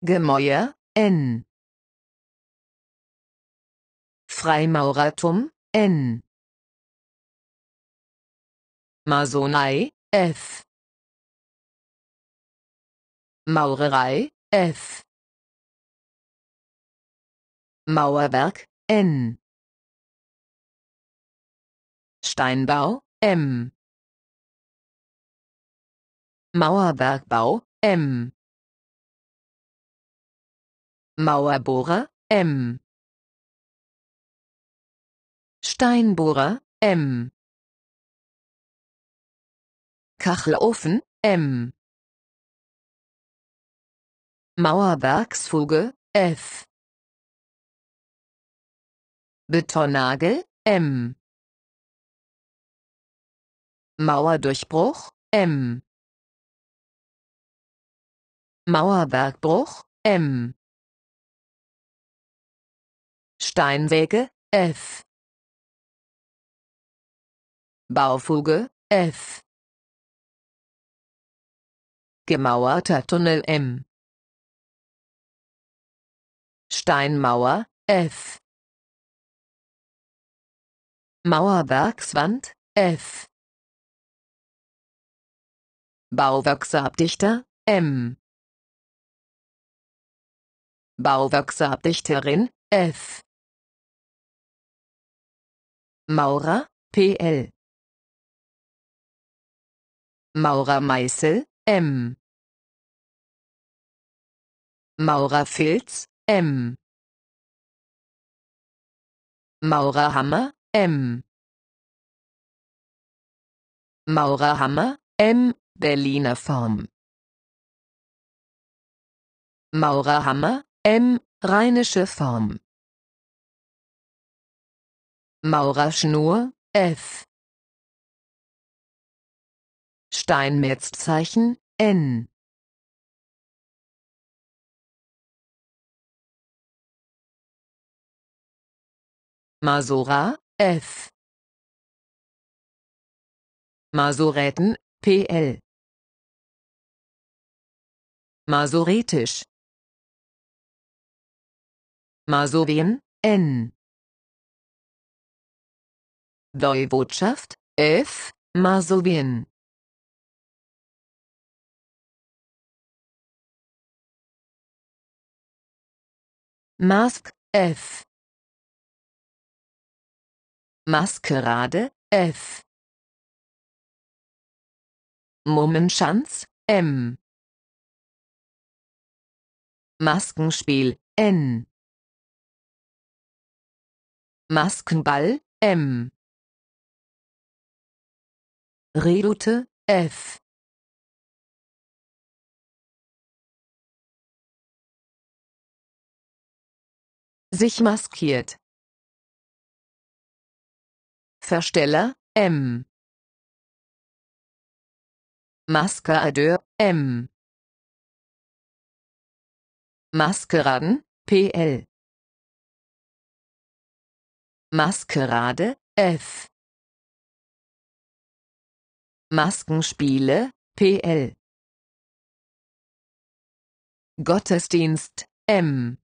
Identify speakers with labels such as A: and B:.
A: Gemäuer, N. Freimaurertum, N. Masonei, F. Maurerei, F. Mauerwerk, N. Steinbau, M. Mauerbergbau, M. Mauerbohrer, M. Steinbohrer, M. Kachelofen, M. Mauerwerksfuge, F. Betonnagel, M. Mauerdurchbruch, M. Mauerbergbruch, M. Steinsäge, F. Baufuge, F. Gemauerter Tunnel, M. Steinmauer, F. Mauerwerkswand, F. Bauwerksabdichter, M. Bauwerksabdichterin, F. Maurer, PL. Maurermeißel, M. Maurerfilz, M. Maurerhammer, M. Maurerhammer, M. Berliner Form. Maurerhammer, M. Rheinische Form. Maurerschnur, F. Steinmetzzeichen, N. Masora, F. Masoräten, PL. Masoretisch. Masowien, N. Woiwodschaft, F. Masowien. Mask, F. Maskerade, F. Mummenschanz, M. Maskenspiel, N. Maskenball, M. Redoute, F. Sich maskiert. Versteller, M. Maskeradeur, M. Maskeraden, PL. Maskerade, F. Maskenspiele, PL. Gottesdienst, M.